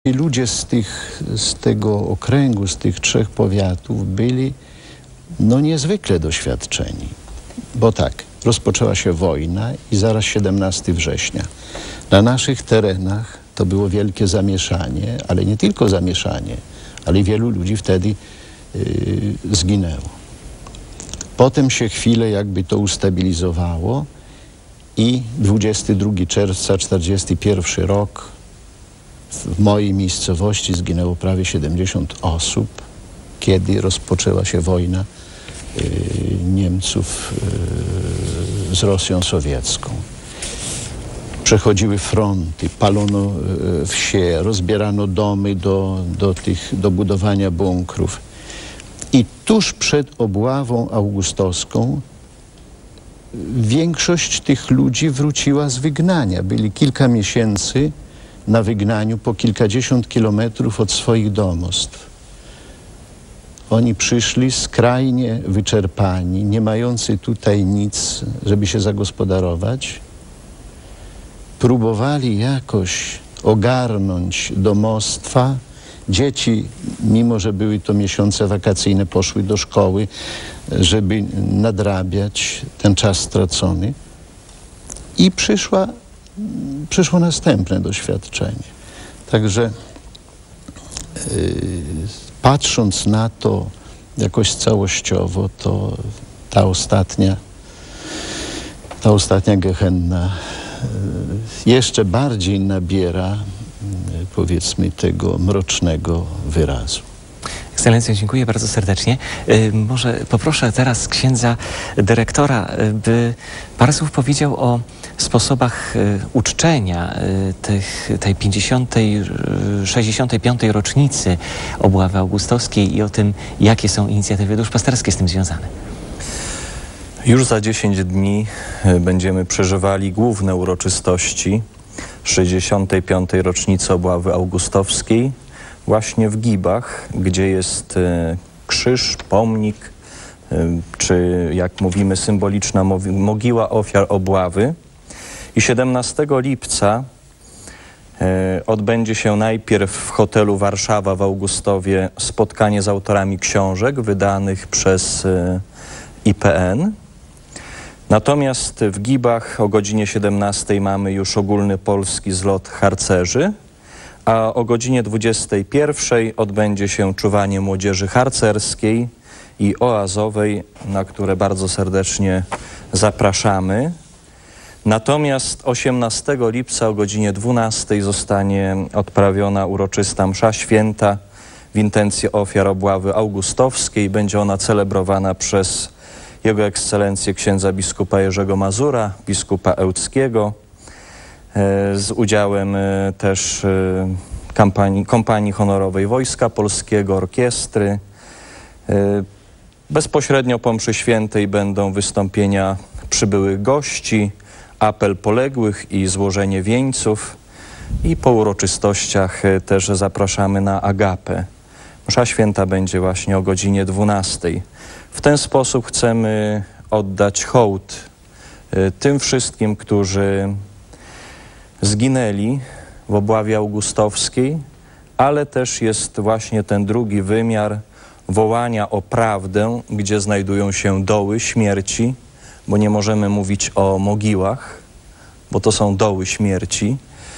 I ludzie z tego okręgu, z tych 3 powiatów byli niezwykle doświadczeni. Bo tak, rozpoczęła się wojna i zaraz 17 września. Na naszych terenach to było wielkie zamieszanie, ale nie tylko zamieszanie, ale wielu ludzi wtedy zginęło. Potem się chwilę jakby to ustabilizowało i 22 czerwca 1941 rok w mojej miejscowości zginęło prawie 70 osób, kiedy rozpoczęła się wojna Niemców z Rosją sowiecką. Przechodziły fronty, palono wsie, rozbierano domy do budowania bunkrów. I tuż przed obławą augustowską większość tych ludzi wróciła z wygnania. Byli kilka miesięcy na wygnaniu po kilkadziesiąt kilometrów od swoich domostw. Oni przyszli skrajnie wyczerpani, nie mający tutaj nic, żeby się zagospodarować. Próbowali jakoś ogarnąć domostwa. Dzieci, mimo że były to miesiące wakacyjne, poszły do szkoły, żeby nadrabiać ten czas stracony. I przyszło następne doświadczenie. Także patrząc na to jakoś całościowo, to ta ostatnia gehenna jeszcze bardziej nabiera, powiedzmy, tego mrocznego wyrazu. Ekscelencjo, dziękuję bardzo serdecznie. Może poproszę teraz księdza dyrektora, by parę słów powiedział o sposobach uczczenia tej 65. rocznicy obławy augustowskiej i o tym, jakie są inicjatywy duszpasterskie z tym związane. Już za 10 dni będziemy przeżywali główne uroczystości 65. rocznicy obławy augustowskiej właśnie w Gibach, gdzie jest krzyż, pomnik, czy jak mówimy symboliczna mogiła ofiar obławy. I 17 lipca odbędzie się najpierw w hotelu Warszawa w Augustowie spotkanie z autorami książek wydanych przez IPN. Natomiast w Gibach o godzinie 17 mamy już ogólny polski zlot harcerzy, a o godzinie 21 odbędzie się czuwanie młodzieży harcerskiej i oazowej, na które bardzo serdecznie zapraszamy. Natomiast 18 lipca o godzinie 12 zostanie odprawiona uroczysta msza święta w intencji ofiar obławy augustowskiej. Będzie ona celebrowana przez Jego Ekscelencję księdza biskupa Jerzego Mazura, biskupa ełckiego, z udziałem też kompanii honorowej Wojska Polskiego, orkiestry. Bezpośrednio po mszy świętej będą wystąpienia przybyłych gości, apel poległych i złożenie wieńców. I po uroczystościach też zapraszamy na agapę. Msza święta będzie właśnie o godzinie 12. W ten sposób chcemy oddać hołd tym wszystkim, którzy zginęli w obławie augustowskiej, ale też jest właśnie ten drugi wymiar wołania o prawdę, gdzie znajdują się doły śmierci, bo nie możemy mówić o mogiłach, bo to są doły śmierci.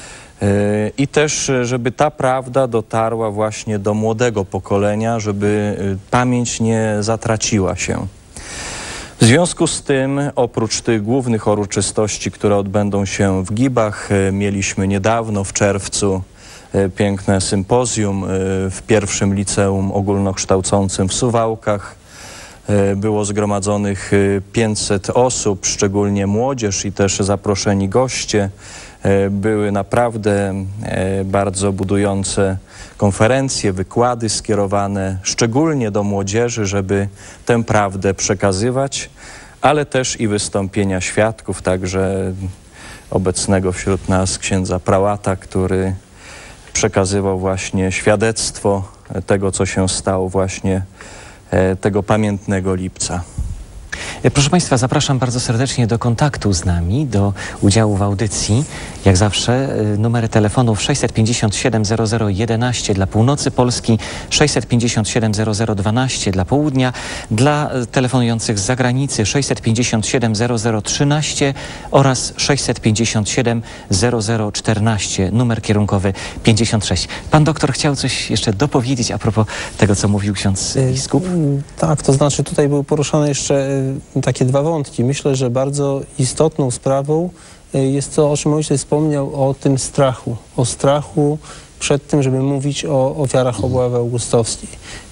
I też, żeby ta prawda dotarła właśnie do młodego pokolenia, żeby pamięć nie zatraciła się. W związku z tym, oprócz tych głównych uroczystości, które odbędą się w Gibach, mieliśmy niedawno, w czerwcu, piękne sympozjum w pierwszym liceum ogólnokształcącym w Suwałkach. Było zgromadzonych 500 osób, szczególnie młodzież i też zaproszeni goście. Były naprawdę bardzo budujące konferencje, wykłady skierowane szczególnie do młodzieży, żeby tę prawdę przekazywać, ale też i wystąpienia świadków, także obecnego wśród nas księdza prałata, który przekazywał właśnie świadectwo tego, co się stało właśnie tego pamiętnego lipca. Proszę Państwa, zapraszam bardzo serdecznie do kontaktu z nami, do udziału w audycji. Jak zawsze numery telefonów 657 0011 dla północy Polski, 657 0012 dla południa, dla telefonujących z zagranicy 657 0013 oraz 657 0014, numer kierunkowy 56. Pan doktor chciał coś jeszcze dopowiedzieć a propos tego, co mówił ksiądz biskup? Tak, to znaczy tutaj były poruszone jeszcze takie dwa wątki. Myślę, że bardzo istotną sprawą jest to, o czym ojciec wspomniał, o tym strachu. O strachu przed tym, żeby mówić o ofiarach obławy augustowskiej.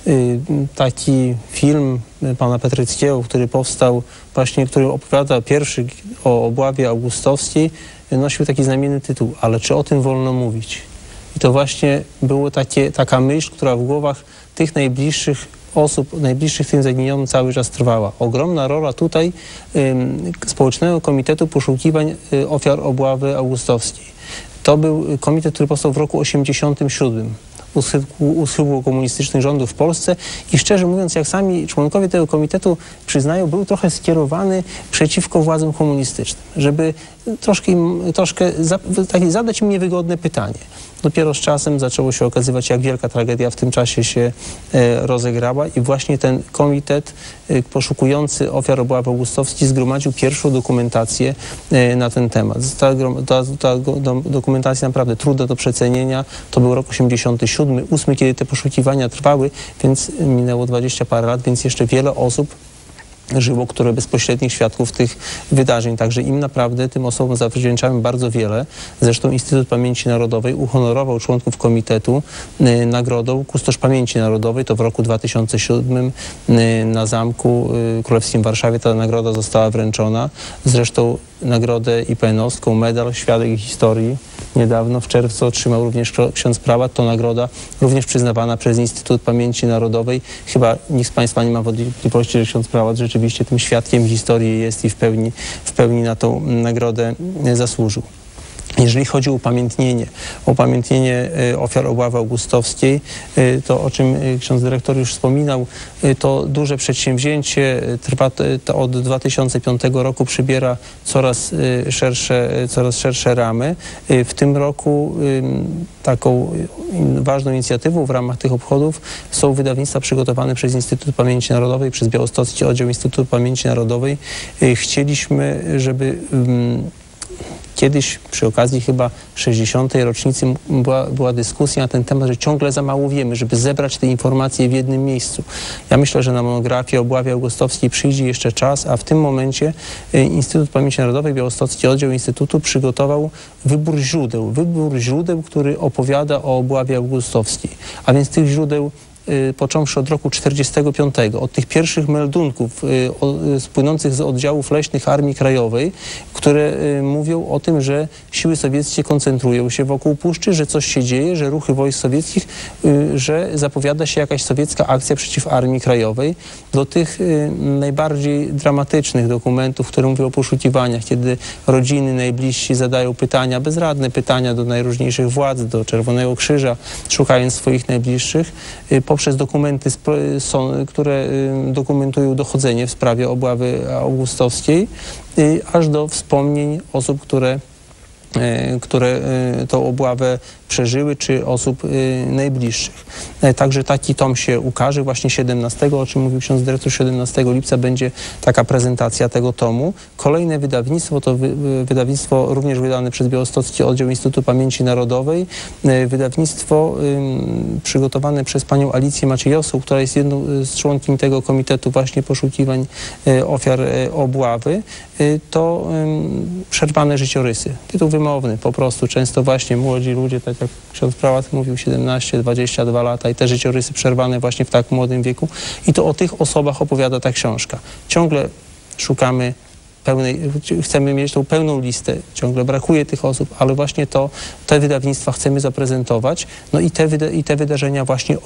Taki film pana Petryckiego, który powstał właśnie, który opowiada pierwszy o obławie augustowskiej, nosił taki znamienny tytuł, ale czy o tym wolno mówić? I to właśnie było taka myśl, która w głowach tych najbliższych osób, najbliższych tym zaginionym cały czas trwała. Ogromna rola tutaj Społecznego Komitetu Poszukiwań Ofiar Obławy Augustowskiej. To był komitet, który powstał w roku 1987. U schyłku komunistycznych rządów w Polsce i szczerze mówiąc, jak sami członkowie tego komitetu przyznają, był trochę skierowany przeciwko władzom komunistycznym, żeby troszkę zadać im niewygodne pytanie. Dopiero z czasem zaczęło się okazywać, jak wielka tragedia w tym czasie się rozegrała i właśnie ten komitet poszukujący ofiar obławy augustowskiej zgromadził pierwszą dokumentację na ten temat. Ta dokumentacja naprawdę trudna do przecenienia. To był rok 87, 8, kiedy te poszukiwania trwały, więc minęło 20 parę lat, więc jeszcze wiele osób żyło, które bezpośrednich świadków tych wydarzeń. Także im naprawdę, tym osobom zawdzięczamy bardzo wiele. Zresztą Instytut Pamięci Narodowej uhonorował członków komitetu nagrodą Kustosz Pamięci Narodowej. To w roku 2007 na Zamku Królewskim w Warszawie ta nagroda została wręczona. Zresztą nagrodę IPN-owską, medal Świadek Historii niedawno w czerwcu otrzymał również ksiądz prałat. To nagroda również przyznawana przez Instytut Pamięci Narodowej. Chyba nikt z Państwa nie ma wątpliwości, że ksiądz prałat rzeczywiście tym świadkiem historii jest i w pełni na tą nagrodę zasłużył. Jeżeli chodzi o upamiętnienie ofiar obławy augustowskiej, to o czym ksiądz dyrektor już wspominał, to duże przedsięwzięcie, trwa od 2005 roku, przybiera coraz szersze ramy. W tym roku taką ważną inicjatywą w ramach tych obchodów są wydawnictwa przygotowane przez Instytut Pamięci Narodowej, przez Białostocki Oddział Instytutu Pamięci Narodowej. Chcieliśmy, żeby kiedyś przy okazji chyba 60. rocznicy była dyskusja na ten temat, że ciągle za mało wiemy, żeby zebrać te informacje w jednym miejscu. Ja myślę, że na monografię o obławie augustowskiej przyjdzie jeszcze czas, a w tym momencie Instytut Pamięci Narodowej, Białostocki Oddział Instytutu przygotował wybór źródeł, który opowiada o obławie augustowskiej. A więc tych źródeł począwszy od roku 1945, od tych pierwszych meldunków płynących z oddziałów leśnych Armii Krajowej, które mówią o tym, że siły sowieckie koncentrują się wokół puszczy, że coś się dzieje, że ruchy wojsk sowieckich, że zapowiada się jakaś sowiecka akcja przeciw Armii Krajowej, do tych najbardziej dramatycznych dokumentów, które mówią o poszukiwaniach, kiedy rodziny, najbliżsi zadają pytania, bezradne pytania do najróżniejszych władz, do Czerwonego Krzyża, szukając swoich najbliższych, poprzez dokumenty, które dokumentują dochodzenie w sprawie obławy augustowskiej, aż do wspomnień osób, które tą obławę przeżyły, czy osób najbliższych. Także taki tom się ukaże właśnie 17, o czym mówił ksiądz dyrektor, 17 lipca będzie taka prezentacja tego tomu. Kolejne wydawnictwo to wydawnictwo również wydane przez Białostocki Oddział Instytutu Pamięci Narodowej. Wydawnictwo przygotowane przez panią Alicję Maciejowską, która jest jedną z członkiń tego komitetu właśnie poszukiwań ofiar obławy. To Przerwane życiorysy. Tytuł wymowny po prostu. Często właśnie młodzi ludzie, tak jak ksiądz prałat mówił, 17-22 lata i te życiorysy przerwane właśnie w tak młodym wieku. I to o tych osobach opowiada ta książka. Ciągle szukamy chcemy mieć tą pełną listę, ciągle brakuje tych osób, ale właśnie te wydawnictwa chcemy zaprezentować, no i te wydarzenia właśnie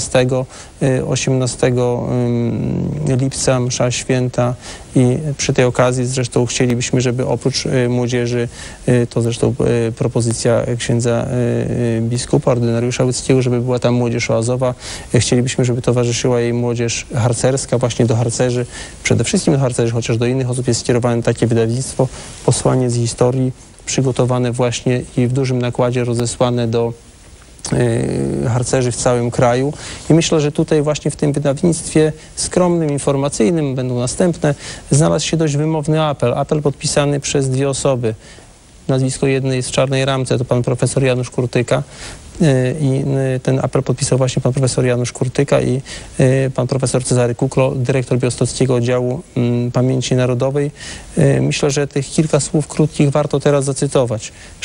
18 lipca, msza święta, i przy tej okazji zresztą chcielibyśmy, żeby oprócz młodzieży, to zresztą propozycja księdza biskupa, ordynariusza łódzkiego, żeby była tam młodzież oazowa. Chcielibyśmy, żeby towarzyszyła jej młodzież harcerska, właśnie do harcerzy, przede wszystkim do harcerzy, chociaż do innych osób jest skierowane takie wydawnictwo, Posłanie z historii, przygotowane właśnie i w dużym nakładzie rozesłane do harcerzy w całym kraju. I myślę, że tutaj właśnie w tym wydawnictwie skromnym, informacyjnym, będą następne, znalazł się dość wymowny apel podpisany przez 2 osoby. Nazwisko jednej jest w czarnej ramce, to pan profesor Janusz Kurtyka. I ten apel podpisał właśnie pan profesor Janusz Kurtyka i pan profesor Cezary Kuklo, dyrektor Białostockiego Oddziału Pamięci Narodowej. Myślę, że tych kilka słów krótkich warto teraz zacytować.